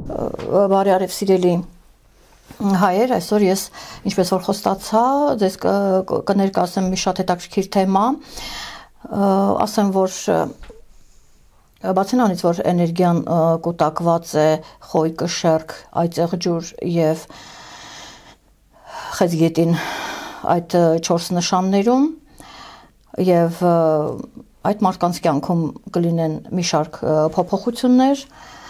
Բարի արև սիրելի հայեր, այսօր ես ինչպես որ խոստացա, ձեզ կներկայացնեմ մի շատ հետաքրքիր թեմա, ասեմ, որ բացի նրանից, որ էներգիան կուտակված է խոյկը, շերք, այծեղ ջուր եւ խեցգետին այդ 4 նշաններում եւ այդ մարդկանց կյանքում կլինեն մի շարք փոփոխություններ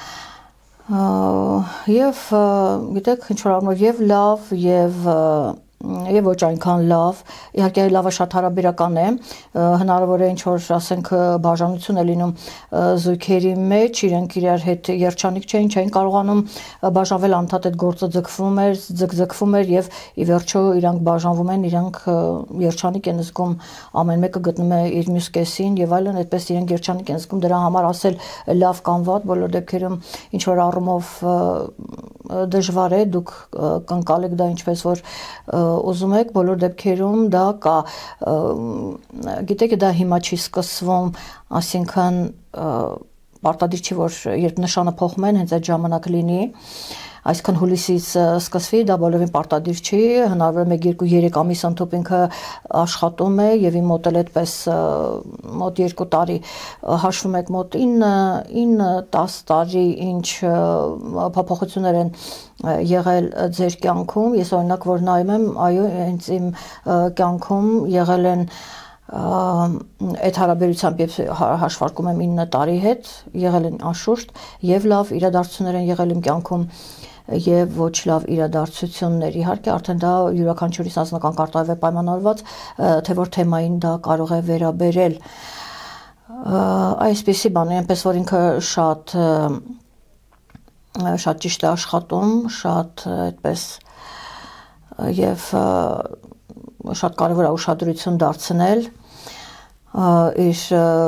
եւ գիտեք ինչ որ առումով եւ լավ եւ ոչ այնքան լավ, իհարկե լավը շատ հարաբերական է, հնարավոր է ինչ որ ասենք բաժանություն է լինում զույգերի մեջ, իրենք իրար հետ երջանիկ չէին կարողանում բաժանվել, անդադ այդ գործը ձգվում էր եւ ի վերջո իրանք բաժանվում են, իրանք երջանիկ են զգում, ամեն մեկը գտնում է իր մյուս կեսին եւ այլն, այդպես իրենք երջանիկ են զգում, դրա համար ասել լավ կամ վատ բոլոր դեպքերում ինչ որ առումով դժվար է, դուք կընկալեք դա ինչպես որ ուզում եք, բոլոր դեպքերում դա կա, գիտեք դա հիմա չի սկսվում, այսինքն պարտադիր չի, որ երբ նշանը փոխում են, հենց այդ ժամանակ լինի, այսինքն հուլիսից սկսվի, դա բոլորին պարտադիր չի, հնարավոր է 1-2-3 ամիս ընդհանուր ինքը աշխատում է եւ իմ մոտ էլ այդպես մոտ 2 տարի հաշվում եք մոտ 9-10 տարի ինչ փոփոխություններ են եղել ձեր կյանքում, ես օրինակ որ նայում եմ, այո, հենց իմ կյանքում եղել են այդ հարաբերությամբ եւ հաշվարկում եմ 9 տարի հետ, եղել են անշուշտ եւ լավ իրադարձություններ են եղել իմ կյանքում եւ ոչ լավ իրադարձություններ, իհարկե արդեն դա յուրաքանչյուրի անձնական կարտավև է պայմանավորված, թե որ թեմային դա կարող է վերաբերել, այսպեսի բան, այնպես որ ինքը շատ ճիշտ է աշխատում, շատ այդպես եւ շատ կարեւոր է ուշադրություն դարձնել իր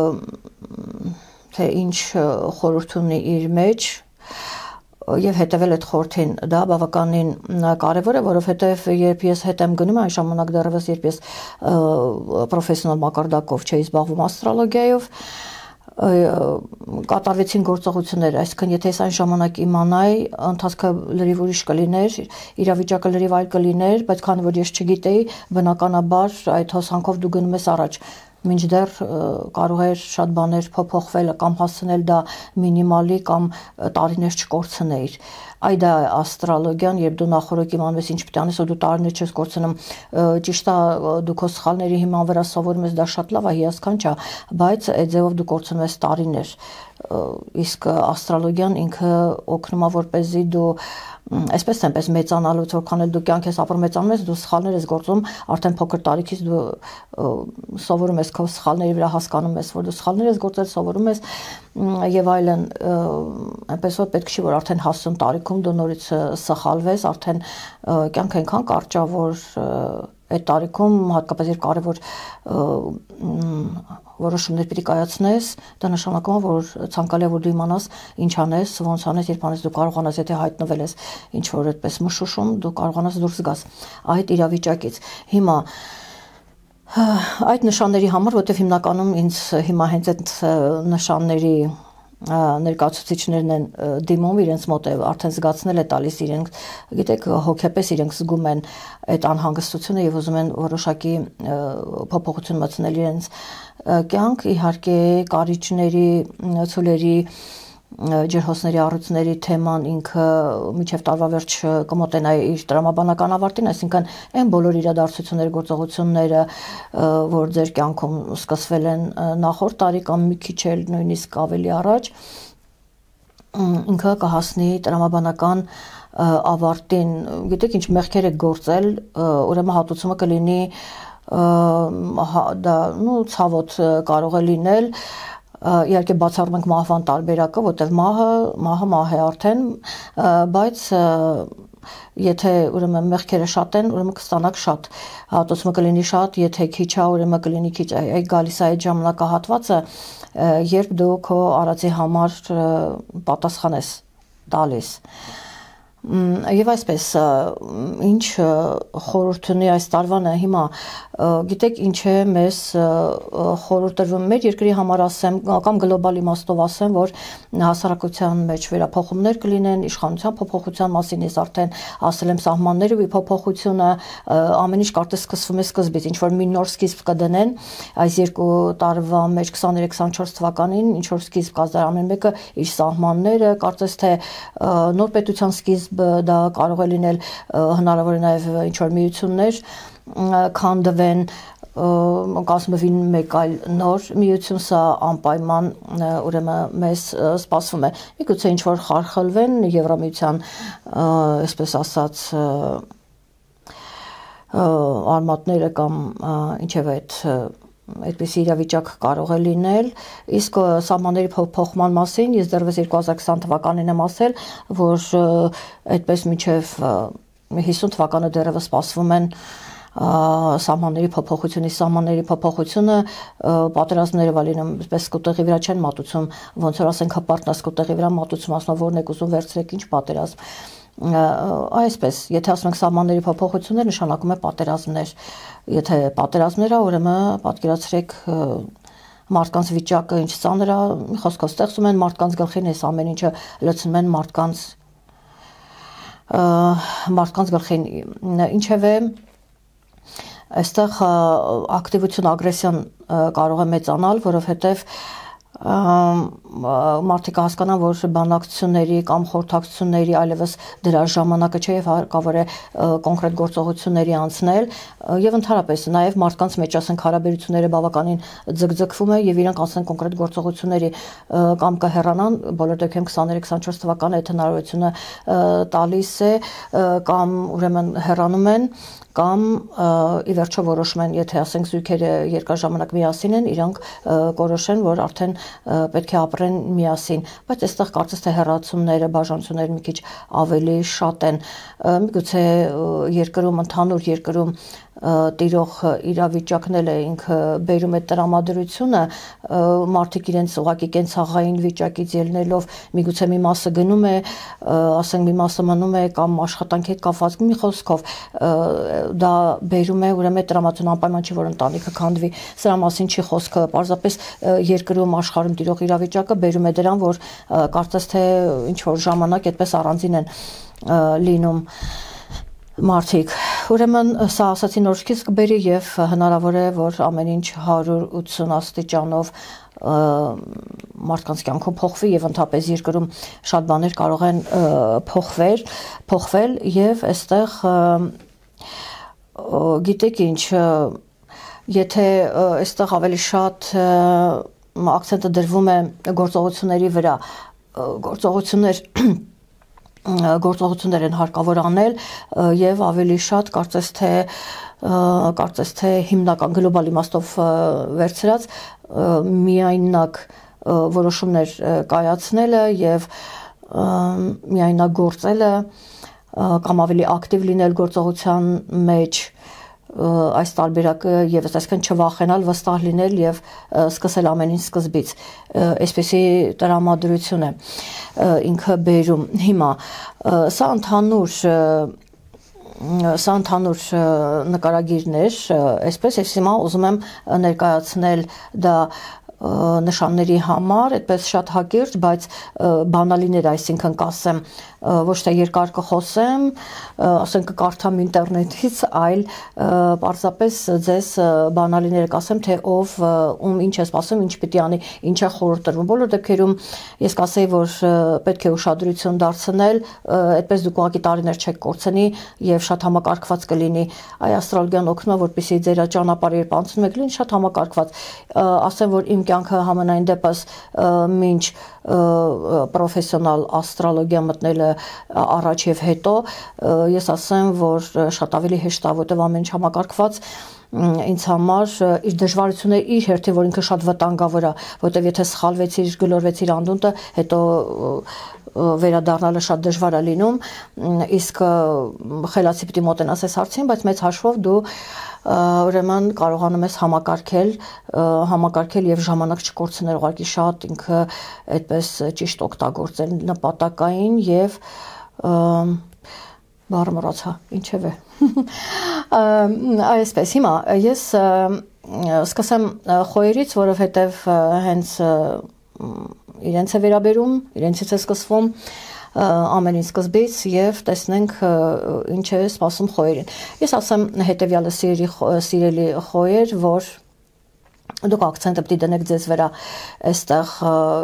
թե ինչ խորհուրդ ունի իր մեջ եւ հետեւել այդ խորհրդին, դա բավականին կարեւոր է, որովհետեւ երբ ես հետ եմ գնում, այն ժամանակ դեռևս երբ ես պրոֆեսիոնալ մակարդակով չէի զբաղվում աստրոլոգիայով, կատարվեցին գործողություններ, այսինքն եթե ես այն ժամանակ իմանայի, ընթացքը լրիվ ուրիշ կլիներ, իրավիճակը լրիվ այլ կլիներ, բայց քանի որ ես չգիտեի, բնականաբար այդ հոսանքով դու գնում ես առաջ, մինչդեռ կարող էր շատ բաներ փոփոխվել կամ հասցնել դա մինիմալի կամ տարիներ չկորցնեիր, այ դա է աստրոլոգիան, երբ դու նախորդ իմանում ես ինչ պետք է անես, որ դու տարիներ չես կորցնում, ճիշտ է, դու քո սխալների հիման վրա սովորում ես, դա շատ լավ է, հիասքանչ է, բայց այդ ձևով դու կորցնում ես տարիներ, իսկ աստրոլոգիան ինքը օգնում է որպեսզի դու այսպես այնպես մեծանալուց որքան էլ դու կյանք ես ապրում մեծանում ես, դու սխալներ ես գործում, արդեն փոքր տարիքից դու սովորում ես քո սխալների վրա, հասկանում ես, որ դու սխալներ ես գործել, սովորում ես եւ այլն, այնպես որ պետք չի որ արդեն հասուն տարիքում դու նորից սխալվես, արդեն կյանքը այնքան կարճ է, որ այդ տարիքում հատկապես երբ կարևոր որոշումներ պիտի կայացնես, դա նշանակում է, որ ցանկալի է որ դու իմանաս ինչ անես, ոնց անես, երբ անես, դու կարողանաս, եթե հայտնվել ես ինչ որ այդպես մշուշում, դու կարողանաս դուրս գաս այդ իրավիճակից։ Հիմա այդ նշանների համար, որտեղ հիմնականում ինձ հիմա հենց այդ նշանների ներկայացուցիչներն են դիմում, իրենց մոտ է արդեն զգացնել է տալիս իրենք, գիտեք, հոգեպես իրենք զգում են այդ անհանգստությունը եւ ուզում են որոշակի փոփոխություն մտցնել իրենց կյանք, իհարկե կարիճների, ցուլերի, ջրհոսների առյուծների թեման ինքը մինչև տարվա վերջ կմոտենա իր տրամաբանական ավարտին, այսինքն այն բոլոր իրադարձությունները, գործողությունները, որ ձեր կյանքում սկսվել են նախորդ տարի կամ մի քիչ էլ նույնիսկ ավելի առաջ, ինքը կհասնի տրամաբանական ավարտին, գիտեք ինչ մեղքեր եք գործել, ուրեմն հատուցումը կլինի դա ցավոտ կարող է լինել, իհարկե բացառում ենք մահվան տարբերակը, որտեղ մահը է արդեն, բայց եթե ուրեմն մեղքերը շատ են, ուրեմն կստանաք շատ, հատուցումը կլինի շատ, եթե քիչ է, ուրեմն կլինի քիչ, այդ գալիս է այդ ժամանակահատվածը, երբ դու քո արածի համար պատասխան ես տալիս, Եվ այսպես ինչ խորհուրդ ունի այս տարվանը հիմա գիտեք ինչ է մեզ խորհուրդ տրվում մեր երկրի համար ասեմ կամ գլոբալ իմաստով ասեմ որ հասարակության մեջ վերափոխումներ կլինեն իշխանության փոփոխության մասին ես արդեն ասել եմ սահմանների փոփոխությունը ամեն ինչ կարծես սկսվում է սկզբից ինչ որ մի նոր սկիզբ կդնեն այս երկու տարվա մեջ 23-24 թվականին ինչ որ սկիզբ կազդար ամեն մեկը իր սահմանները կարծես թե նոր պետության սկիզբ դա կարող է լինել հնարավոր է նաև ինչ որ միություններ քանդվեն կազմվին մեկ այլ նոր միություն սա անպայման ուրեմն մեզ սպասվում է միգուցե ինչ որ խարխլվեն Եվրամիության այսպես ասած արմատները կամ ինչև այդ այդպես իրավիճակ կարող է լինել իսկ սահմանների փոխման մասին ես դեռևս 2020 թվականին եմ ասել որ այդպես մինչև 50 թվականը դեռևս սպասվում են սահմանների փոփոխությունը պատերազմները վալինում այսպես կուտեղի վրա չեն մատուցում ոնց որ ասենք հպարտնաս կուտեղի վրա մատուցում ասում որն եք ուզում վերցրեք ինչ պատերազմ այսպես եթե ասում ենք սահմանների փոփոխություններ նշանակում է պատերազմներ եթե պատերազմներ ուրեմն պատկերացրեք մարդկանց վիճակը ինչ ծանր է խոսքով ստեղծում են մարդկանց գլխին այս ամեն ինչը լցնում են մարդկանց գլխին ինչևէ այստեղ ակտիվություն ագրեսիան կարող է մեծանալ որովհետև մարդիկ հասկանան որ բանակցությունների կամ խորհրդակցությունների այլևս դրա ժամանակը չէ եւ հարկավոր է կոնկրետ գործողությունների անցնել եւ ընդհանրապես նաեւ մարդկանց մեջ ասենք հարաբերությունները բավականին ձգձգվում է եւ իրանք ասեն կոնկրետ գործողությունների կամ կհեռանան բոլոր դեպքերում 23-24 թվականը այդ հնարավորությունը տալիս է կամ ուրեմն հեռանում են կամ ի վերջո որոշում են եթե ասենք զույգերը երկար ժամանակ միասին են իրանք կորոշեն որ արդեն պետք է ապրեն միասին բայց այստեղ կարծես թե հեռացումները բաժանությունները մի քիչ ավելի շատ են միգուցե երկրում ընդհանուր երկրում տիրող իրավիճակն էլ է ինքը բերում է տրամադրությունը մարդիկ իրենց ուղակի կենցաղային վիճակից ելնելով միգուցե մի մասը գնում է ասենք մի մասը մնում է կամ աշխատանքի հետ կապված մի խոսքով դա բերում է ուրեմն տրամադրություն անպայման չի որ ընտանիքը քանդվի սրա մասին չի խոսքը պարզապես երկրում աշխարհում տիրող իրավիճակը բերում է դրան որ կարծես թե ինչ որ ժամանակ այդպես առանձին են լինում մարդիկ ուրեմն սա ասացի նոր սկիզբ կբերի եւ հնարավոր է որ ամեն ինչ 180 աստիճանով մարդկանց կյանքում փոխվի եւ ընդհանրապես երկրում շատ բաներ կարող են փոխվել եւ այստեղ գիտեք ինչ եթե այստեղ ավելի շատ ակցենտը դրվում է գործողությունների վրա գործողություններ են հարկավոր անել եւ ավելի շատ կարծես թե հիմնական գլոբալ իմաստով վերցրած միայնակ որոշումներ կայացնելը եւ միայնակ գործելը կամ ավելի ակտիվ լինել գործողության մեջ այս տարբերակը եւս այսքան չվախենալ վստահ լինել եւ սկսել ամեն ինչ սկզբից այսպեսի տրամադրություն է ինքը բերում հիմա սա ընդհանուր նկարագիրներ այսպես ես հիմա ուզում եմ ներկայացնել դա նշանների համար, այդպես շատ հակիրճ, բայց բանալիներ, այսինքն կասեմ, ոչ թե երկար կխոսեմ, ասենք կկարդամ ինտերնետից, այլ պարզապես ձեզ բանալիները կասեմ, թե ով ում ինչ է սպասում, ինչ պիտի անի, ինչ է խորհուրդ տրվում։ Բոլոր դեպքերում ես կասեի, որ պետք է ուշադրություն դարձնել, այդպես դուք ուղղակի տարիներ չեք կորցնի եւ շատ համակարգված կլինի։ Այ աստրոլոգիան օգնում է, որպեսզի ձեր ճանապարհը երբ անցնում եք, լինի շատ համակարգված։ Ասեմ, որ իմ կյանքը համենայն դեպս մինչ պրոֆեսիոնալ աստրոլոգիա մտնելը առաջ եւ հետո ես ասեմ, որ շատ ավելի հեշտ է, որտեղ ամեն ինչ համակարգված ինձ համար իր դժվարությունները իր հերթին, որ ինքը շատ վտանգավոր է, որտեղ եթե սխալվեցիր, գլորվեցիր անդունդը, հետո վերադառնալը շատ դժվար է լինում, իսկ խելացի պիտի մոտենաս այս հարցին, բայց մեծ հաշվով դու ուրեմն կարողանում ես համակարգել եւ ժամանակ չկորցնել, ուղղակի շատ ինքը այդպես ճիշտ օգտագործել նպատակային եւ բառը մոռացա, ինչևէ։ Այսպես հիմա ես սկսեմ խոյերից, որովհետև հենց իրենց է վերաբերում, իրենցից է սկսվում ամեն ինչ սկզբից եւ տեսնենք ինչ է սպասում խոյերին։ Ես ասեմ հետեւյալը սիրելի խոյեր, որ դուք акցենտը պիտի դնեք ձեզ վրա այստեղ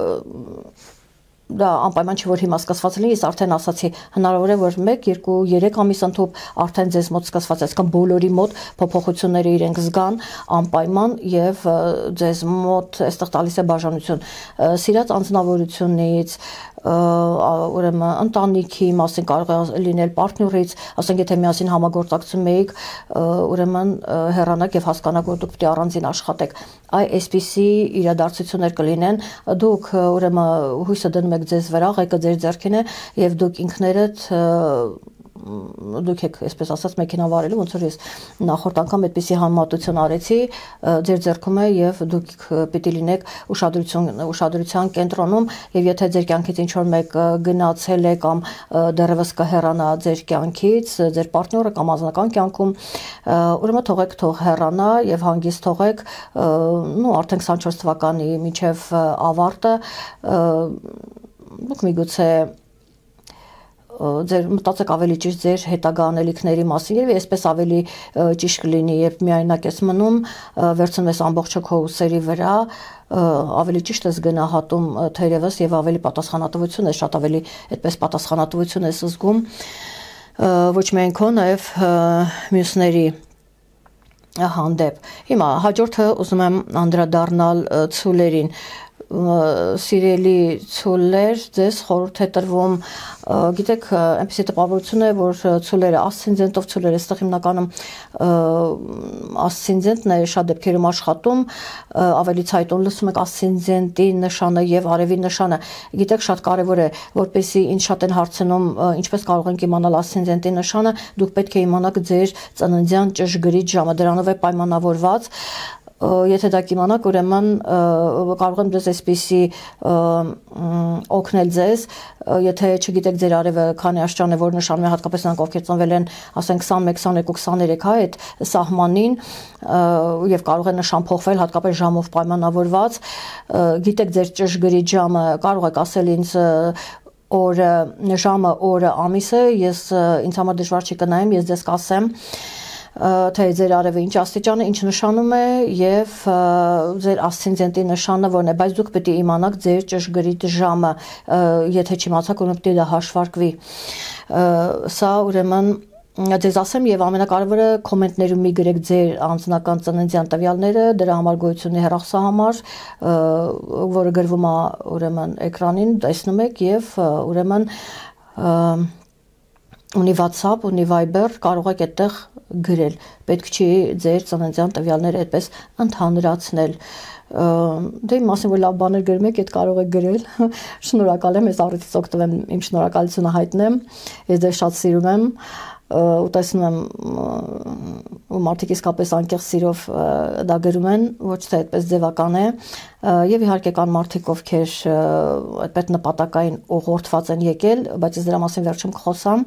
դա անպայման չի որ հիմա սկսված լինի, ես արդեն ասացի, հնարավոր է որ 1, 2, 3 ամիս ընդհանուր արդեն ձեզ մոտ սկսված է, այսինքն բոլորի մոտ փոփոխությունները իրենք զգան անպայման եւ ձեզ մոտ այստեղ տալիս է բաժանություն սիրած անձնավորությունից, ուրեմն ընտանիքի մասին կարող է լինել պարտներից, ասենք եթե միասին համագործակցում եք, ուրեմն հեռանաք եւ հասկանաք որ դուք պետք է առանձին աշխատեք։ Այսպիսի իրադարձություններ կլինեն, դուք ուրեմն հույսը դնում եք ձեզ վրա, ղեկը ձեր ձեռքին է եւ դուք ինքներդ դուք եք, այսպես ասած, մեքենա վարելու, ոնց որ ես նախորդ անգամ այդպիսի համեմատություն արեցի, ձեր ձեռքում է եւ դուք պիտի լինեք ուշադրության կենտրոնում եւ եթե ձեր կյանքից ինչ որ մեկ գնացել է կամ դեռևս կհեռանա ձեր կյանքից, ձեր պարտները կամ անձնական կյանքում, ուրեմն թողեք թող հեռանա եւ հանգիստ թողեք, արդեն 24 թվականի միջև ավարտը դուք միգուցե ձեր մտածեք ավելի ճիշտ ձեր հետագա անելիքների մասին եւ այսպես ավելի ճիշտ կլինի երբ միայնակ ես մնում վերցնում ես ամբողջը քո ուսերի վրա ավելի ճիշտ ես գնահատում թերևս եւ ավելի պատասխանատվություն ես շատ ավելի այդպես պատասխանատվություն ես զգում ոչ միայն քո նաեւ մյուսների հանդեպ հիմա հաջորդը ուզում եմ անդրադառնալ ցուլերին սիրելի ցուլեր, ձեզ խորհուրդ է տրվում, գիտեք, այնպեսի տպավորություն է, որ ցուլերը ասցենդենտով ցուլերը այստեղ հիմնականում ասցենդենտն է շատ դեպքերում աշխատում, ավելի ցայտուն լսում եք ասցենդենտի նշանը եւ արևի նշանը։ Գիտեք, շատ կարեւոր է, որպեսզի ինչ շատ են հարցնում, ինչպես կարող ենք իմանալ ասցենդենտի նշանը, դուք պետք է իմանաք ձեր ծննդյան ճշգրիտ ժամը, դրանով է պայմանավորված Եթե դա կիմանաք, ուրեմն կարող եմ ձեզ այսպիսի օգնել ձեզ, եթե չգիտեք ձեր արևը քանի աստիճան է, որ նշանում է հատկապես նրանք ովքեր ծնվել են, ասենք 21, 22, 23, այդ սահմանին եւ կարող է նշան փոխվել հատկապես ժամով պայմանավորված, գիտեք ձեր ճշգրիտ ժամը, կարող եք ասել ինձ օրը, ժամը, օրը, ամիսը, ես ինձ համար դժվար չի կնայեմ, ես ձեզ կասեմ թե ձեր արևը ինչ աստիճան է, ինչ նշանում է եւ ձեր ասցենդենտի նշանը որն է, բայց դուք պետք է իմանաք ձեր ճշգրիտ ժամը, եթե չիմացաք, ուրեմն պետք է դա հաշվարկվի։ Սա ուրեմն ձեզ ասեմ եւ ամենակարևորը կոմենտներում մի գրեք ձեր անձնական ծննդյան տվյալները, դրա համար գոյություն ունի հեռախոսահամար, որը գրվում է ուրեմն էկրանին, տեսնում եք եւ ուրեմն ունի WhatsApp, ունի Viber, կարող եք այդտեղ գրել։ Պետք չի ձեր ծննդյան տվյալները այդպես ընդհանրացնել։ Դե մասին որ լավ բաներ գրում եք, այդ կարող եք գրել։ Շնորհակալ եմ, ես առիթից օգտվեմ իմ շնորհակալությունը հայտնեմ։ Ես ձեզ շատ սիրում եմ ու տեսնում եմ ու մարդիկ իսկապես անկեղծ սիրով դա գրում են, ոչ թե այդպես ձևական է եւ իհարկե կան մարդիկ ովքեր այդպես նպատակային ուղղորդված են եկել, բայց ես դրա մասին վերջում կխոսամ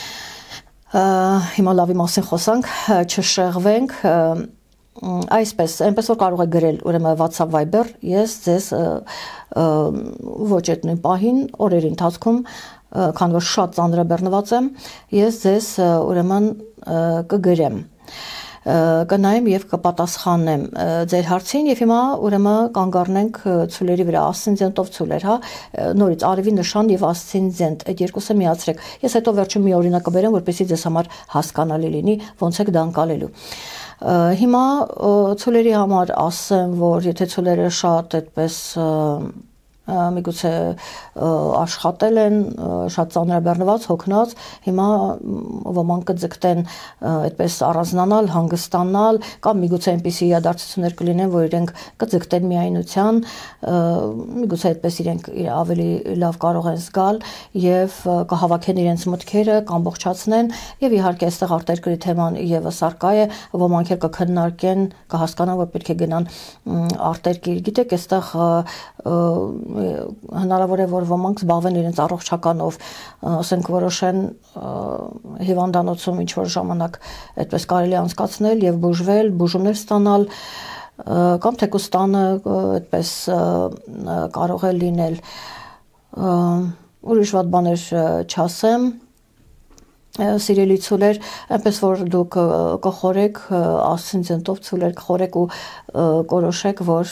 հիմա լավի մասին խոսանք, չշեղվենք այսպես, այնպես որ կարող եք գրել ուրեմն WhatsApp Viber, ես ձեզ ոչ այդ նույն պահին օրերի ընթացքում քան որ շատ ծանրաբեռնված եմ, ես ձեզ ուրեմն կգրեմ, կնայեմ եւ կպատասխանեմ ձեր հարցին եւ հիմա ուրեմն կանգ առնենք ցուլերի վրա, ասցենդենտով ցուլեր, հա, նորից արևի նշան եւ ասցենդենտ, այդ երկուսը միացրեք։ Ես հետո վերջում մի օրինակ կբերեմ, որպեսզի ձեզ համար հասկանալի լինի, ոնց եք դա անցալելու։ Հիմա ցուլերի համար ասեմ, որ եթե ցուլերը շատ այդպես միգուցե աշխատել են, շատ ծանրաբեռնված, հոգնած, հիմա ոմանք կձգտեն այդպես առանձնանալ, հանգստանալ, կամ միգուցե այնպիսի իրադարձություններ կլինեն, որ իրենք կձգտեն միայնության, միգուցե այդպես իրենք ավելի լավ կարող են զգալ եւ կհավաքեն իրենց մտքերը, կամբողջացնեն եւ իհարկե այստեղ արտերկրի թեման եւս արկա է, ոմանք էլ կքննարկեն, կհասկանան, որ պետք է գնան արտերկիր, գիտեք, այստեղ հնարավոր է որ ոմանք զբաղվեն իրենց առողջականով, ասենք որոշեն հիվանդանոցում ինչ որ ժամանակ այդպես կարելի անցկացնել եւ բուժվել, բուժումներ ստանալ կամ թեկուզ տանը այդպես կարող է լինել ուրիշ վատ բաներ չասեմ սիրելի ցուլեր այնպես որ դուք կխորեք ասցենտով ցուլեր կխորեք ու կորոշեք որ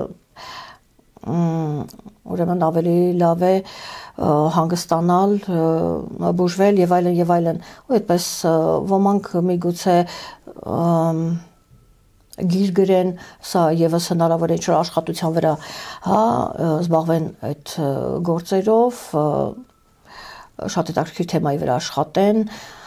ուրեմն ավելի լավ է հանգստանալ բուժվել եւ այլն ու այդպես ոմանք միգուցե գիր գրեն, սա եւս հնարավոր է ինչ-որ աշխատության վրա, հա, զբաղվեն այդ գործերով, շատ հետաքրքիր թեմայի վրա աշխատեն,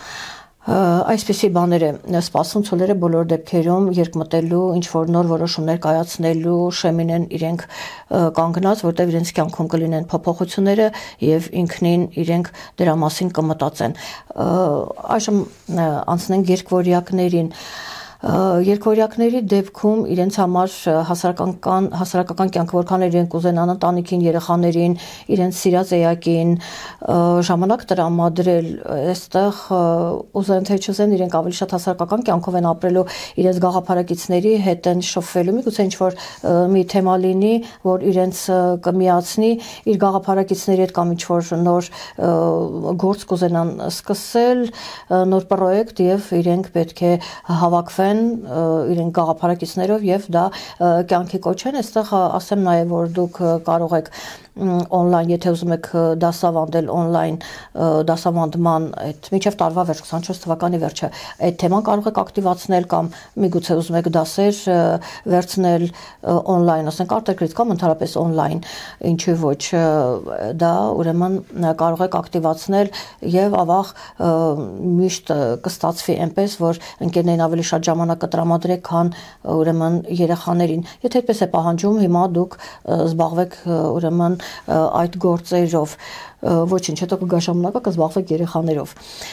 այսպիսի բաներ է սպասում ցոլերը բոլոր դեպքերում երկմտելու, ինչ-որ նոր որոշումներ կայացնելու, շեմին են իրենք կանգնած, որտեղ իրենց կյանքում կլինեն փոփոխությունները եւ ինքնին իրենք դրա մասին կմտածեն։ Այժմ անցնենք երկվորյակներին Երկվորյակների դեպքում իրենց համար հասարակական կյանքը որքան իրենք կուզենան ընտանիքին, երեխաներին, իրենց սիրած էակին ժամանակ տրամադրել, այստեղ ուզեն թե չուզեն իրենք ավելի շատ հասարակական կյանքով են ապրելու, իրենց գաղափարակիցների հետ են շփվելու, միգուցե ինչ-որ մի թեմա լինի, որ իրենց կմիացնի իր գաղափարակիցների հետ կամ ինչ-որ նոր գործ կուզենան սկսել, նոր պրոյեկտ եւ իրենք պետք է հավաքվեն իրեն գաղափարակիցներով եւ դա կյանքի կոչեն, այստեղ ասեմ նաեւ որ դուք կարող եք on-line, եթե ուզում եք դասավանդել on-line դասավանդման այդ մինչև տարվա վերջ 24 թվականի վերջը այդ թեման կարող եք ակտիվացնել կամ միգուցե ուզում եք դասեր վերցնել on-line, ասենք արտերկրից կամ ընդհանրապես on-line, ինչու ոչ դա ուրեմն կարող եք ակտիվացնել եւ ավաղ միշտ կստացվի այնպես որ ընկերներին ավելի շատ ժամանակ կտրամադրեք քան ուրեմն երեխաներին, եթե այդպես է պահանջում հիմա դուք զբաղվեք ուրեմն այդ գործերով ոչինչ հետո կգա ժամանակը կզբաղվեք երեխաներով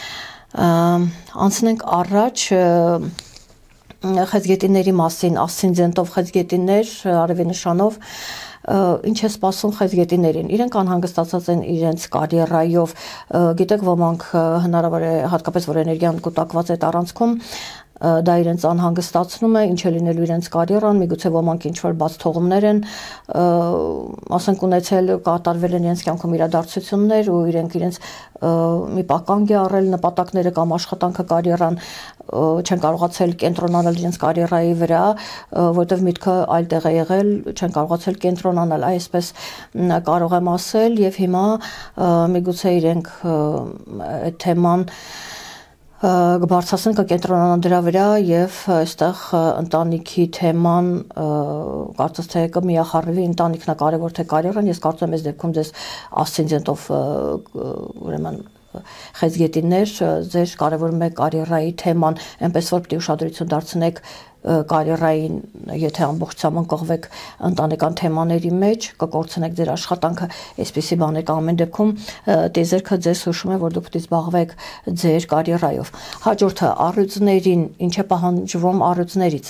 անցնենք առաջ խեցգետինների մասին ասցենդենտով խեցգետիններ արևի նշանով ինչ է սպասում խեցգետիներին իրենք անհանգստացած են իրենց կարիերայով գիտեք ոմանք հնարավոր է հատկապես որ էներգիան կուտակված է առանցքում դա իրենց անհանգստացնում է ինչ է լինելու իրենց կարիերան միգուցե ոմանք ինչ որ բաց թողումներ են ասենք ունեցել կատարվել են իրենց կյանքում իրադարձություններ ու իրենց մի պահ կանգ է առել նպատակները կամ աշխատանքը կարիերան չեն կարողացել կենտրոնանալ իրենց կարիերայի վրա որտեղ միտքը այլ տեղ է եղել չեն կարողացել կենտրոնանալ այսպես կարող եմ ասել եւ հիմա միգուցե իրենք այդ թեման կբարձրացնեն կկենտրոնանան դրա վրա եւ այստեղ ընտանիքի թեման կարծես թե կմիախառնվի ընտանիքն է կարեւոր թե կարիերան ես կարծում եմ այս դեպքում դες ասցենդենտով ուրեմն խեցգետիններ ձեր կարևորում է կարիերայի թեման այնպես որ պիտի ուշադրություն դարձնեք կարիերային եթե ամբողջությամբ ընկղվեք ընտանեկան թեմաների մեջ կկորցնեք ձեր աշխատանքը այսպիսի բաներ կան ամեն դեպքում տեզերքը ձեզ հուշում է որ դուք պիտի զբաղվեք ձեր կարիերայով հաջորդը առյուծներին ինչ է պահանջվում առյուծներից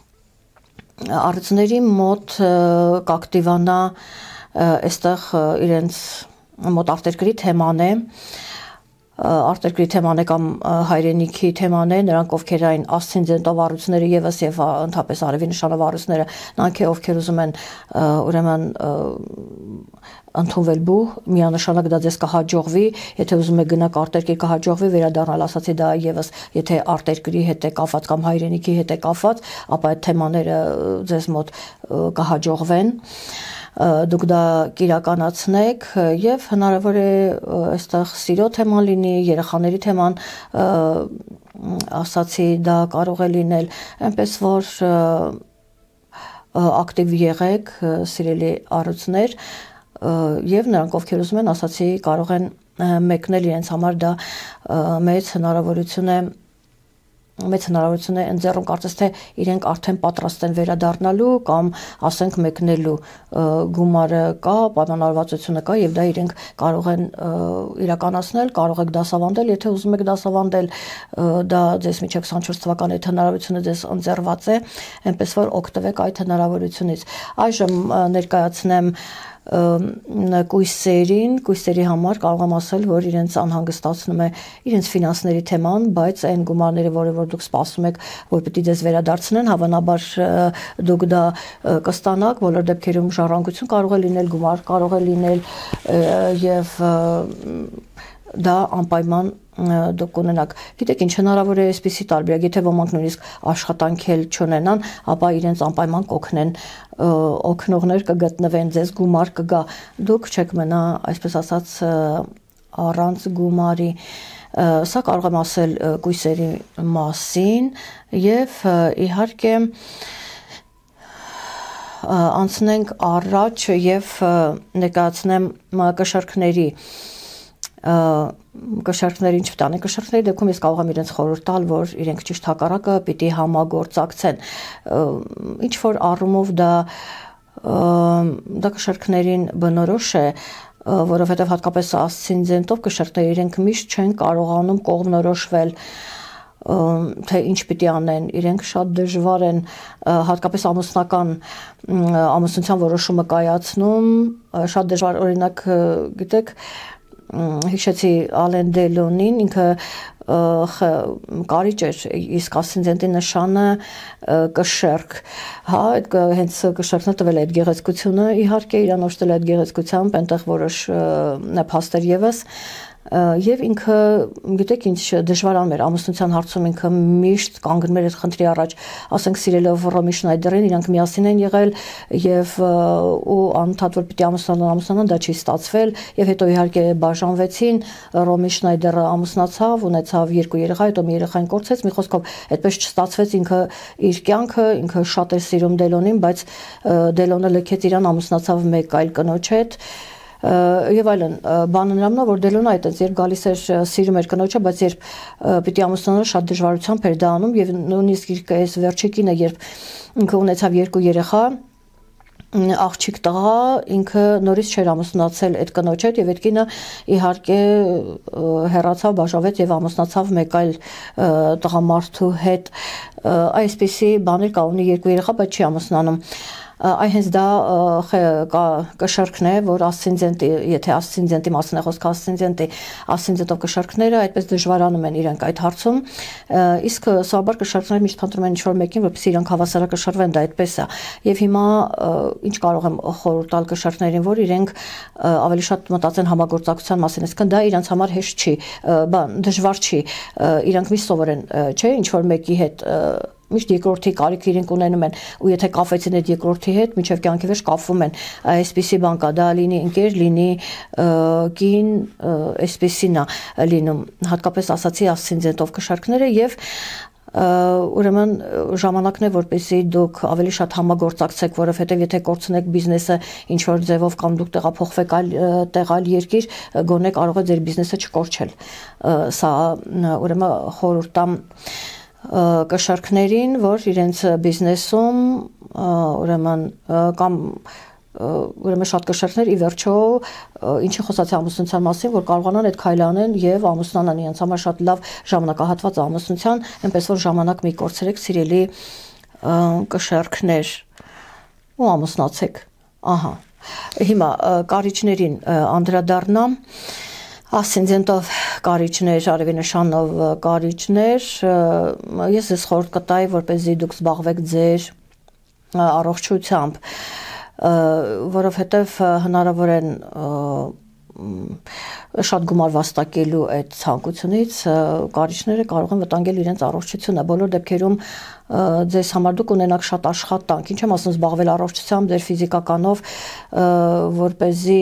առյուծների մոտ կակտիվանա այստեղ իրենց մոտ արտերկրի թեման է արտերկրի թեման է կամ հայրենիքի թեման է նրանք ովքեր այն ասցենդենտով առյուծները եւս եւ ընդհանրապես արևի նշանով առյուծները նրանք ովքեր ուզում են ուրեմն ընդունվել բու միանշանակ դա ձեզ կհաջողվի եթե ուզում եք գնաք արտերկիր կհաջողվի վերադառնալ ասացի դա եւս եթե արտերկրի հետ է կապված կամ հայրենիքի հետ է կապված ապա այդ թեմաները ձեզ մոտ կհաջողվեն դուք դա կիրականացնեք եւ հնարավոր է այստեղ սիրո թեման լինի երեխաների թեման ասացի դա կարող է լինել այնպես որ ակտիվ եղեք սիրելի առյուծներ եւ նրանք ովքեր ուզում են ասացի կարող են մեկնել իրենց համար դա մեծ հնարավորություն է ընձեռում կարծես թե իրենք արդեն պատրաստ են վերադառնալու կամ ասենք մեկնելու գումարը կա, պայմանավորվածությունը կա եւ դա իրենք կարող են իրականացնել, կարող եք դասավանդել, եթե ուզում եք դասավանդել, դա ձեզ միջև 24 թվականի այդ հնարավորությունը ձեզ ընձեռված է, այնպես որ օգտվեք այդ հնարավորությունից։ Այժմ ներկայացնեմ կույսերի համար կարող եմ ասել, որ իրենց անհանգստացնում է իրենց ֆինանսների թեման, բայց այն գումարները, որ դուք սպասում եք, որ պիտի ձեզ վերադարձնեն, հավանաբար դուք դա կստանաք, բոլոր դեպքերում ժառանգություն կարող է լինել, գումար կարող է լինել եւ դա անպայման դուք ունենաք։ Գիտեք ինչ, հնարավոր է այսպիսի տարբերակ, եթե ոմանք նույնիսկ աշխատանք էլ չունենան, ապա իրենց անպայման կօգնեն, օգնողներ կգտնվեն, ձեզ գումար կգա, դուք չեք մնա, այսպես ասած, առանց գումարի։ Սա կարող եմ ասել կույսերի մասին եւ իհարկե անցնենք առաջ եւ ներկայացնեմ կշեռքների ինչ տանի կշեռքների դեպքում ես կարող եմ իրենց խորհուրդ տալ, որ իրենք ճիշտ հակառակը պիտի համագործակցեն։ Ինչ որ առումով դա կշեռքներին բնորոշ է, որովհետև հատկապես ասցենդենտով կշեռքները իրենք միշտ չեն կարողանում կողմնորոշվել, թե ինչ պիտի անեն, իրենք շատ դժվար են, հատկապես ամուսնության որոշումը կայացնում, շատ դժվար, օրինակ, գիտեք, հիշեցի Ալեն Դելոնին, ինքը կարիճ էր, իսկ ասցենդենտի նշանը կշեռք, հա, հենց կշեռքն տվել է այդ գեղեցկությունը, իհարկե իրանոց տել է այդ գեղեցկությամբ, այնտեղ որոշ նեփաստեր եւս, եւ ինքը գիտեք ինչ դժվարանում էր ամուսնության հարցում, ինքը միշտ կանգնում էր այդ խնդրի առաջ, ասենք սիրելով Ռոմի Շնայդերին, իրանք միասին են եղել եւ ու անընդհատ որ պիտի ամուսնանան, դա չի ստացվել եւ հետո իհարկե բաժանվեցին, Ռոմի Շնայդերը ամուսնացավ, ունեցավ 2 երեխա, հետո մի երեխային կորցրեց, մի խոսքով այդպես չստացվեց, ինքը իր կյանքը, ինքը շատ էր սիրում Դելոնին, բայց Դելոնը լքեց իրան, ամուսնացավ մեկ այլ կնոջ հետ եւ այլն, բանը նրանն է, որ Դելոնը այդպես երբ գալիս էր սիրում էր կնոջը, բայց երբ պիտի ամուսնանար շատ դժվարությամբ էր դա անում եւ նույնիսկ իր այս վերջի կինը երբ ինքը ունեցավ 2 երեխա, աղջիկ տղա, ինքը նորից չէր ամուսնացել այդ կնոջ հետ եւ այդ կինը իհարկե հեռացավ, բաժանվեց եւ ամուսնացավ մեկ այլ տղամարդու հետ, այսպիսի բաներ կա, ունի 2 երեխա, բայց չի ամուսնանում։ Այ հենց դա կշեռքն է, որ ասցենդենտի, եթե ասցենդենտի մասին է խոսքը, ասցենդենտով կշեռքները այդպես դժվարանում են իրենք այդ հարցում, իսկ սովորաբար կշեռքները միշտ փնտրում են ինչ-որ մեկին, որպեսզի իրանք հավասարակշռվեն, դա այդպես է։ Եվ հիմա ինչ կարող եմ խորհուրդ տալ կշեռքներին, որ իրենք ավելի շատ մտածեն համագործակցության մասին, այսինքն դա իրենց համար հեշտ չի, դժվար չի, իրանք միշտ սովորեն, չէ, ինչ-որ մեկի հետ միշտ երկրորդի կարիք իրենք ունենում են ու եթե կապվեցին այդ երկրորդի հետ մինչև կյանքի վերջ կապվում են այսպիսի բան կա դա լինի ընկեր լինի կին այսպիսին է լինում հատկապես ասացի ասցենդենտով կշեռքները եւ ուրեմն ժամանակն է որպեսզի դուք ավելի շատ համագործակցեք որովհետեւ եթե կորցնեք բիզնեսը ինչ որ ձևով կամ դուք տեղափոխվեք այլ երկիր գոնե կարող է ձեր բիզնեսը չկորչել սա ուրեմն խորհուրդ տամ կշեռքներին, որ իրենց բիզնեսում ուրեմն կամ ուրեմն շատ կշեռքներ ի վերջո ինչի խոսացի ամուսնության մասին, որ կարողանան այդ քայլը անեն եւ ամուսնանան իրենց համար շատ լավ ժամանակահատված ամուսնության, այնպես որ ժամանակ մի կորցրեք սիրելի կշեռքներ ու ամուսնացեք։ Ահա։ Հիմա կարիճներին անդրադառնամ Ասցենդենտով կարիճներ, արևի նշանով կարիճներ, ես ես խորհուրդ կտայի, որպեսզի դուք զբաղվեք ձեր առողջությամբ, որովհետև հնարավոր են շատ գումար վաստակելու այդ ցանկությունից կարիճները կարող են վտանգել իրենց առողջությունը, բոլոր դեպքերում ձեզ համար դուք ունենաք շատ աշխատանք, ինչ եմ ասում զբաղվել առողջությամբ, ձեր ֆիզիկականով, որպեսզի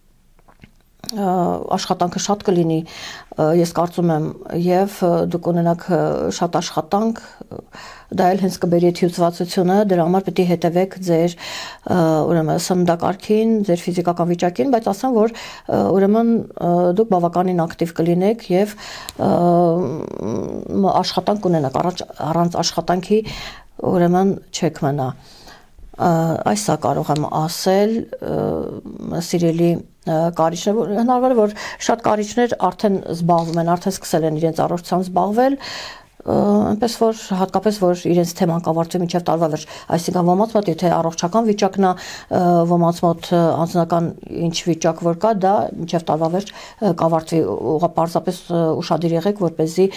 աշխատանքը շատ կլինի, ես կարծում եմ, եւ դուք ունենաք շատ աշխատանք, դա էլ հենց կբերի այդ հյուսվածությունը, դրա համար պետք է հետևեք ձեր ուրեմն սննդակարգին, ձեր ֆիզիկական վիճակին, բայց ասեմ, որ ուրեմն դուք բավականին ակտիվ կլինեք եւ աշխատանք կունենաք, առանց աշխատանքի ուրեմն չեք մնա։ Այսա կարող եմ ասել սիրելի կարիճներ, հնարավոր է որ շատ կարիճներ արդեն զբաղվում են, արդեն սկսել են իրենց առողջությամբ զբաղվել, այնպես որ հատկապես որ իրենց թեման կավարտվի մինչև տարվա վերջ, այսինքն ոմանց մոտ եթե առողջական վիճակն է, ոմանց մոտ անձնական ինչ վիճակ որ կա, դա մինչև տարվա վերջ կավարտվի, պարզապես ուշադիր եղեք, որպեսզի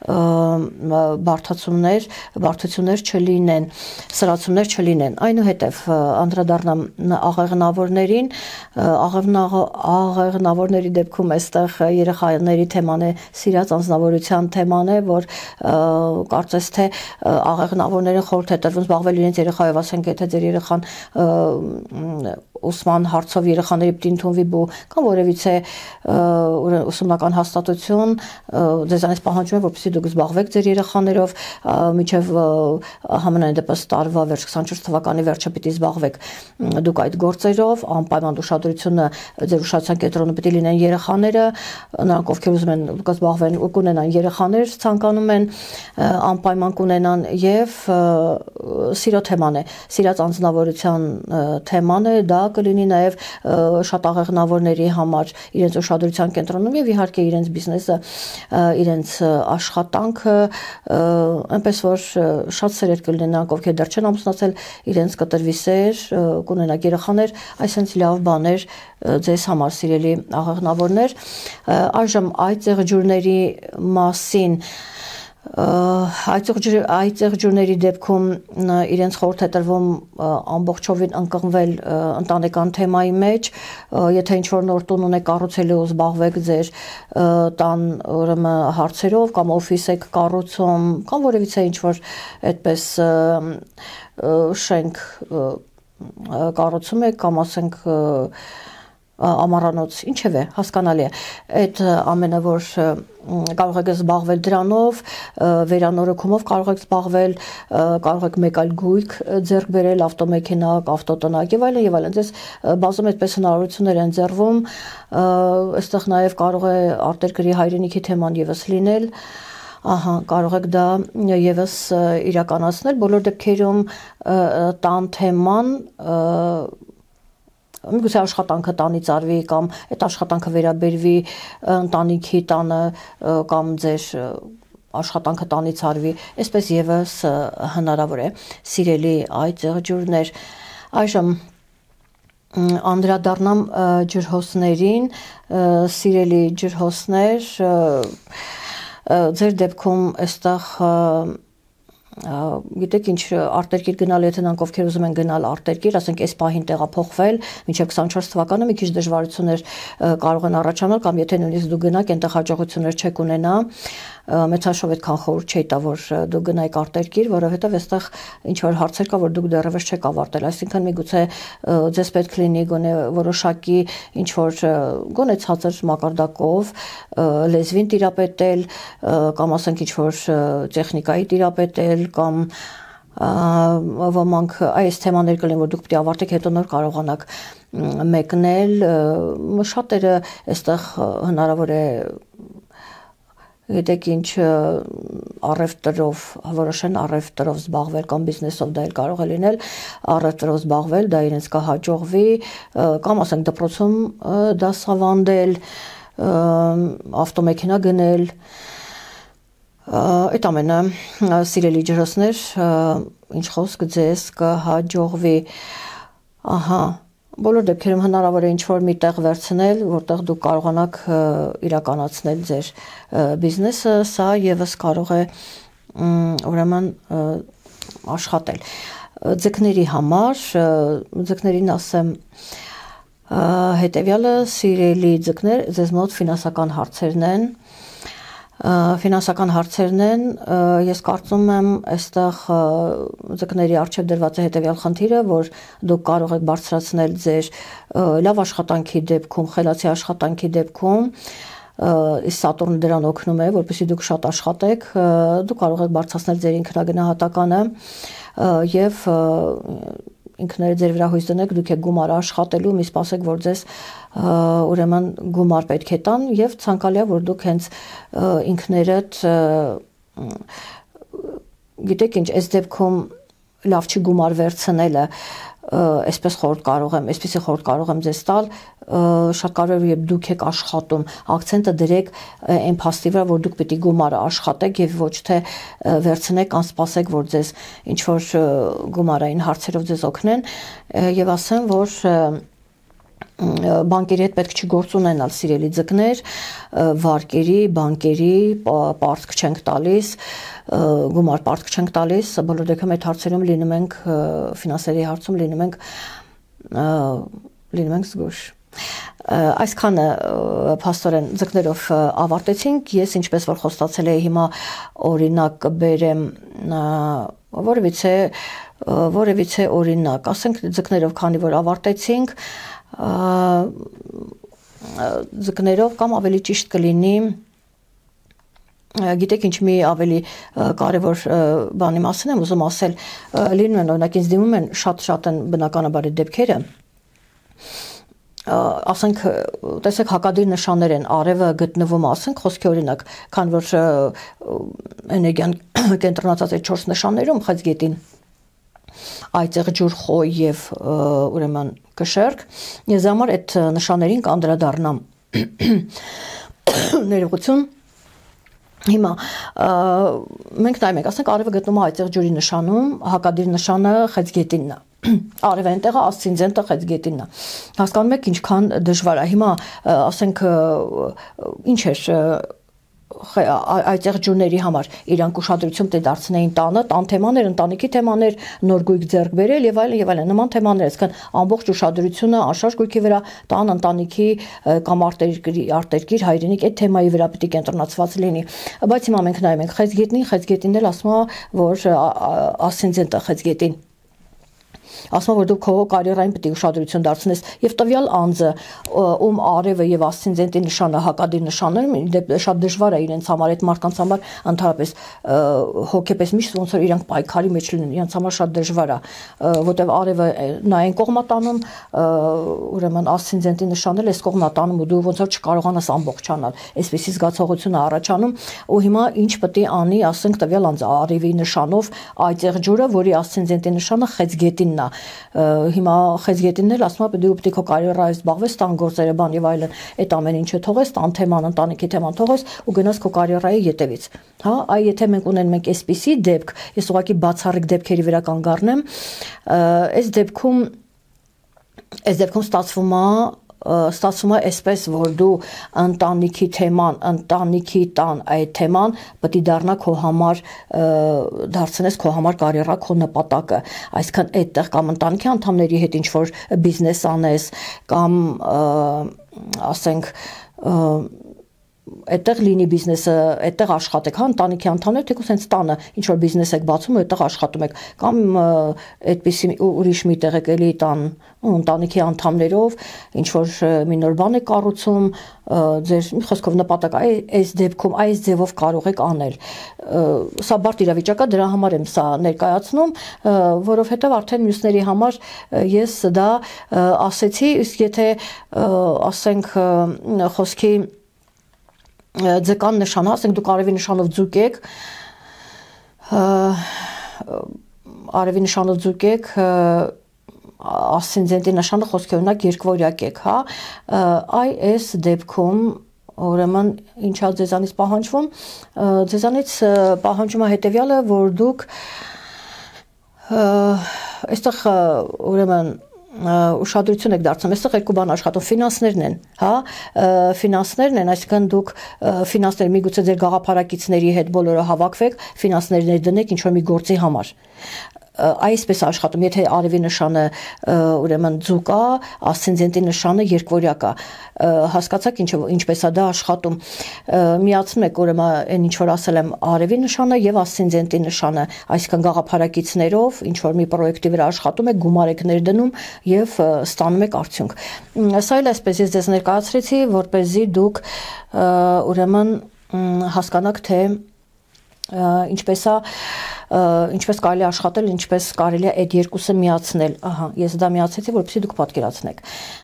բարդություններ չլինեն, սրացումներ չլինեն։ Այնուհետև անդրադառնամ աղեղնավորներին, աղեղնավորների դեպքում այստեղ երեխաների թեման է, սիրած անձնավորության թեման է, որ կարծես թե աղեղնավորներին խորհուրդ է տրվում զբաղվել իրենց երեխայով, ասենք եթե ձեր երեխան ուսման հարցով երեխաների պիտի ընդունվի բու կամ որևիցե ուսումնական հաստատություն ձեզանից պահանջում է, որպեսզի դուք զբաղվեք ձեր երեխաներով մինչև համենայն դեպս տարվա վերջ 24 թվականի վերջը պիտի զբաղվեք դուք այդ գործերով, անպայման ուշադրությունը ձեր ուշադրության կենտրոնում պիտի լինեն երեխաները, նրանք ովքեր ուզում են զբաղվեն ու կունենան երեխաներ, ցանկանում են անպայման կունենան եւ սիրո թեման է, սիրած անձնավորության թեման է, դա կլինի նաև շատ աղեղնավորների համար իրենց ուշադրության կենտրոնում եւ իհարկե իրենց բիզնեսը, իրենց աշխատանքը, այնպես որ շատ սերեր կլինեն նրանք, ովքեր դեռ չեն ամուսնացել, իրենց կտրվի սեր, կունենաք երեխաներ, այսինքն լավ բաներ ձեզ համար սիրելի աղեղնավորներ, այժմ այդ ծեղջուրների մասին այդ ծեղջուրների դեպքում իրենց խորհուրդ է տրվում ամբողջովին ընկղմվել ընտանեկան թեմայի մեջ, եթե ինչ-որ նոր տուն ունեք կառուցելու ու զբաղվեք ձեր տան ուրեմն հարցերով կամ օֆիս եք կառուցում կամ որևիցե ինչ-որ այդպես շենք կառուցում եք կամ ասենք ամառանոց, ինչև է, հասկանալի է, այդ ամենը, որ կարող եք զբաղվել դրանով, վերանորոգումով կարող եք զբաղվել, կարող եք մեկ այլ գույք ձեռք բերել, ավտոմեքենա, ավտոտնակ եւ այլն, ձեզ բազում այդպես հնարավորություններ են ձեռվում, այստեղ նաեւ կարող է արտերկրի հայրենիքի թեման եւս լինել, կարող եք դա եւս իրականացնել, բոլոր դեպքերում տան թեման միգուցե աշխատանքը տանից արվի կամ այդ աշխատանքը վերաբերվի ընտանիքի տանը կամ ձեր աշխատանքը տանից արվի, այսպես եւս հնարավոր է սիրելի այդ ջուրներ այժմ անդրադառնամ ջրհոսներին սիրելի ջրհոսներ ձեր դեպքում այստեղ գիտեք ինչ արտերկիր գնալ եթե նրանք ովքեր ուզում են գնալ արտերկիր, ասենք այս պահին տեղափոխվել, մինչև 24 թվականը մի քիչ դժվարություններ կարող են առաջանալ կամ եթե նույնիսկ դու գնաք, այնտեղ հաջողություններ չեք ունենա, մեծաշով այդքան խորհուրդ չի տա, որ դուք գնայիք արտերկիր, որովհետև այստեղ ինչ որ հարցեր կա, որ դուք դեռևս չեք ավարտել, այսինքն միգուցե ձեզ պետք լինի գոնե որոշակի ինչ որ գոնե ցածր մակարդակով լեզվին տիրապետել կամ ասենք ինչ որ տեխնիկայի տիրապետել կամ ոմանք այս թեմաներ կլինեն, որ դուք պետք է ավարտեք, հետո նոր կարողանաք մեկնել, շատերը այստեղ հնարավոր է գիտեք ինչ առևտրով որոշեն առևտրով զբաղվել կամ բիզնեսով դա էլ կարող է լինել առևտրով զբաղվել դա իրենց կհաջողվի կամ ասենք դպրոցում դասավանդել ավտոմեքենա գնել այդ ամենը սիրելի ջրհոսներ ինչ խոսք ձեզ կհաջողվի բոլոր դեպքերում հնարավոր է ինչ-որ մի տեղ վերցնել, որտեղ դուք կարողանաք իրականացնել ձեր բիզնեսը, սա եւս կարող է ուրեմն աշխատել։ Ձկների համար, ձկներին ասեմ հետեւյալը, սիրելի ձկներ, ձեզ մոտ ֆինանսական հարցերն են, ֆինանսական հարցերն են, ես կարծում եմ այստեղ ձկների առջև դրված է հետևյալ խնդիրը, որ դուք կարող եք բարձրացնել ձեր լավ աշխատանքի դեպքում, խելացի աշխատանքի դեպքում, իսկ Սատուրնը դրան օգնում է, որպեսզի դուք շատ աշխատեք, դուք կարող եք բարձրացնել ձեր ինքնագնահատականը եւ ինքներդ ձեր վրա հույս դնեք, դուք եք գումար աշխատելու, մի սպասեք, որ ձեզ ուրեմն գումար պետք է տան եւ ցանկալի է, որ դուք հենց ինքներդ գիտեք ինչ, այս դեպքում լավ չի գումար վերցնելը, այսպես այսպեսի խորհուրդ կարող եմ ձեզ տալ, շատ կարևոր է երբ դուք եք աշխատում, ակցենտը դրեք այն փաստի վրա, որ դուք պիտի գումարը աշխատեք եւ ոչ թե վերցնեք, անսպասեք, որ ձեզ ինչ որ գումարային հարցերով ձեզ օգնեն եւ ասեմ, որ բանկերի հետ պետք չի գործ ունենալ, սիրելի ձկներ, վարկերի, բանկերի պարտք չենք տալիս, գումար պարտք չենք տալիս, բոլոր դեպքում այդ հարցերում լինում ենք ֆինանսերի հարցում լինում ենք զգույշ։ Այսքանը փաստորեն ձկներով ավարտեցինք, ես ինչպես որ խոստացել էի հիմա օրինակ կբերեմ որևիցե օրինակ, ասենք ձկներով քանի որ ավարտեցինք, ձկներով կամ ավելի ճիշտ կլինի գիտեք ինչ մի ավելի կարևոր բանի մասին եմ ուզում ասել, լինում են օրինակ ինձ դիմում են շատ են բնականաբար այդ դեպքերը, ասենք տեսեք հակադիր նշաններ են արևը գտնվում ասենք խոսքի օրինակ քան որ էներգիան կենտրոնացած է 4 նշաններում խեցգետին այծեղ ջուր խոյ եւ ուրեմն կշերք ես համար այդ նշաններին կանդրադառնամ ներողություն հիմա մենք նայում ենք ասենք արևը գտնվում է այծեղ ջուրի նշանում հակադիր նշանը խեցգետինն է Արևը այնտեղ է, ասցենդենտը խեցգետինն է։ Հասկանում եք ինչքան դժվար է։ Հիմա ասենք ինչ էր այդտեղ ջուրների համար իրանք ուշադրություն պետք է դարձնեին տանը, տան թեմաներ, ընտանիքի թեմաներ, նոր գույք ձեռք բերել եւ այլն, նման թեմաներ, այսինքն ամբողջ ուշադրությունը անշարժ գույքի վրա, տան, ընտանիքի կամ արտերկիր, հայրենիք այդ թեմայի վրա պետք է կենտրոնացված լինի։ Բայց հիմա մենք նայում ենք խեցգետին էլ ասում է, որ ասցենդենտը խեցգետին ասում որ դու քո կարիերային պետք է ուշադրություն դարձնես եւ տվյալ անձը ում արևը եւ ասցենդենտի նշանը հակադիր նշաններ շատ դժվար է իրենց համար այդ մարդկանց համար ընդհանրապես հոգեպես միշտ ոնց որ իրանք պայքարի մեջ լինեն իրենց համար շատ դժվար է որտեւ արևը նայեն կողմատանում ուրեմն ասցենդենտի նշանել էս կողմատանում ու դու ոնց որ չկարողանաս ամբողջանալ այսպեսի զգացողություն է առաջանում ու հիմա ինչ պետք է անի ասենք տվյալ անձը արևի նշանով այծեղ ջուրը որի ասցենդենտի նշանը խեցգետինն է հիմա խեցգետինն էլ ասում է դու պետք է քո կարիերայով զբաղվես, տան գործերը բան եւ այլն, այդ ամեն ինչը թողես, տան թեման, ընտանիքի թեման թողես ու գնաս քո կարիերայի ետևից։ Հա, այ եթե մենք ունենք այսպիսի դեպք, ես ուղղակի բացառիկ դեպքերի վրա կանգառնեմ, այս դեպքում ստացվում է այսպես, որ դու ընտանիքի թեման, ընտանիքի տան այդ թեման պետք է դառնա քո համար դարձնես քո համար կարիերա, քո նպատակը, այսինքն այդտեղ կամ ընտանիքի անդամների հետ ինչ որ բիզնես անես կամ ասենք այդտեղ լինի բիզնեսը, այդտեղ աշխատեք, հա, ընտանիքի անդամներ, թեկուզ հենց տանը ինչ որ բիզնես եք բացում ու այդտեղ աշխատում եք, կամ այդպիսի ուրիշ մի տեղ եք էլի տան ընտանիքի անդամներով ինչ որ մի նոր բան եք կառուցում, ձեր մի խոսքով նպատակ այս դեպքում այս ձևով կարող եք անել։ Սա բարդ իրավիճակ է, դրա համար եմ սա ներկայացնում, որովհետև արդեն մյուսների համար ես դա ասեցի, իսկ եթե ասենք խոսքի ձկան նշան, ասենք դուք արևի նշանով ձուկ եք, արևի նշանով ձուկ եք, ասցենդենտի նշանը խոսքի օրինակ երկվորյակ եք, հա, այ այս դեպքում ուրեմն ինչա ձեզանից պահանջվում, ձեզանից պահանջում է հետևյալը, որ դուք այստեղ ուրեմն ուշադրություն եք դարձնում, այստեղ երկու բան աշխատում, ֆինանսներն են, հա, ֆինանսներն են, այսինքն դուք ֆինանսներ միգուցե ձեր գաղափարակիցների հետ բոլորը հավաքվեք, ֆինանսներ ներդնեք ինչ-որ մի գործի համար, այսպես աշխատում, եթե արևի նշանը ուրեմն ձուկ է, ասցենդենտի նշանը երկվորյակ է, հասկացաք ինչպես է դա աշխատում, միացնում եք ուրեմն այն ինչ որ ասել եմ արևի նշանը եւ ասցենդենտի նշանը, այսինքն գաղափարակիցներով ինչ որ մի պրոյեկտի վրա աշխատում եք, գումար եք ներդնում եւ ստանում եք արդյունք։ Սա էլ այսպես ես ձեզ ներկայացրեցի, որպեսզի դուք ուրեմն հասկանաք թե ինչպես կարելի աշխատել, ինչպես կարելի է այդ երկուսը միացնել, ահա, ես դա միացեցի, որպեսզի դուք պատկերացնեք։